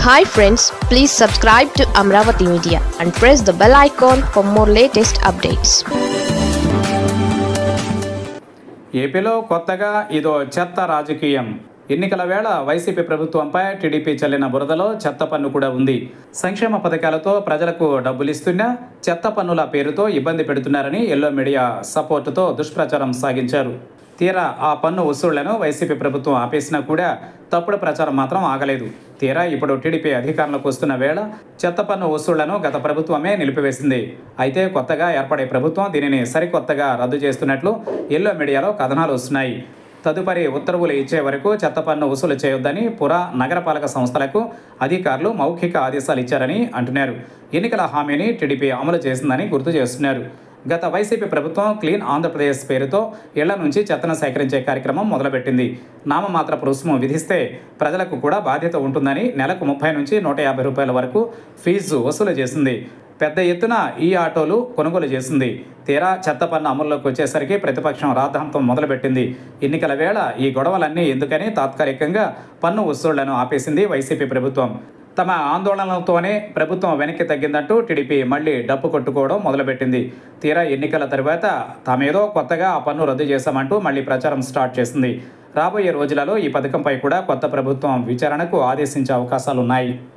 Hi friends, please subscribe to Amravati Media and press the bell icon for more latest updates. ఏపీలో కొత్తగా ఇదో చెత్త రాజకీయం. ఎన్నికల వేళ వైసీపీ ప్రభుత్వంపై టీడీపీ చల్లిన బురదలో చెత్త పన్ను కూడా ఉంది. సంక్షేమ పథకాలతో ప్రజలకు డబ్బులిస్తున్నా చెత్త పన్నుల పేరుతో ఇబ్బంది పెడుతున్నారని ఎల్లో మీడియా సపోర్టుతో దుష్ప్రచారం సాగించారు. తీరా ఆ పన్ను వసూళ్లను వైసీపీ ప్రభుత్వం ఆపేసినా కూడా తప్పుడు ప్రచారం మాత్రం ఆగలేదు. తీరా ఇప్పుడు టీడీపీ అధికారంలోకి వస్తున్న వేళ చెత్త పన్ను వసూళ్లను గత ప్రభుత్వమే నిలిపివేసింది. అయితే కొత్తగా ఏర్పడే ప్రభుత్వం దీనిని సరికొత్తగా రద్దు చేస్తున్నట్లు ఎల్లో మీడియాలో కథనాలు వస్తున్నాయి. తదుపరి ఉత్తర్వులు ఇచ్చే వరకు చెత్త పన్ను వసూలు చేయొద్దని పుర నగరపాలక సంస్థలకు అధికారులు మౌఖిక ఆదేశాలు ఇచ్చారని అంటున్నారు. ఎన్నికల హామీని టీడీపీ అమలు చేసిందని గుర్తు చేస్తున్నారు. గత వైసీపీ ప్రభుత్వం క్లీన్ ఆంధ్రప్రదేశ్ పేరుతో ఇళ్ల నుంచి చెత్తను సేకరించే కార్యక్రమం మొదలుపెట్టింది. నామమాత్రపు రుసుము విధిస్తే ప్రజలకు కూడా బాధ్యత ఉంటుందని నెలకు 30 నుంచి 150 రూపాయల వరకు ఫీజు వసూలు చేసింది. పెద్ద ఎత్తున ఈ ఆటోలు కొనుగోలు చేసింది. తీరా చెత్త పన్ను అమల్లోకి వచ్చేసరికి ప్రతిపక్షం రాద్ధాంతం మొదలుపెట్టింది. ఎన్నికల వేళ ఈ గొడవలన్నీ ఎందుకని తాత్కాలికంగా పన్ను వసూళ్లను ఆపేసింది వైసీపీ ప్రభుత్వం. తమ ఆందోళనలతోనే ప్రభుత్వం వెనక్కి తగ్గిందంటూ టీడీపీ మళ్లీ డప్పు కొట్టుకోవడం మొదలుపెట్టింది. తీరా ఎన్నికల తర్వాత తామేదో కొత్తగా ఆ పన్ను రద్దు చేశామంటూ మళ్లీ ప్రచారం స్టార్ట్ చేసింది. రాబోయే రోజులలో ఈ పథకంపై కూడా కొత్త ప్రభుత్వం విచారణకు ఆదేశించే అవకాశాలున్నాయి.